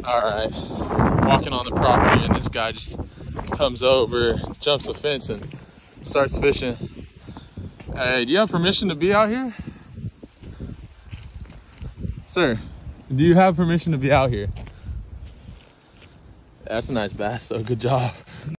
All right, walking on the property, and this guy just comes over, jumps the fence, and starts fishing. Hey, do you have permission to be out here? Sir, do you have permission to be out here? That's a nice bass, though. Good job.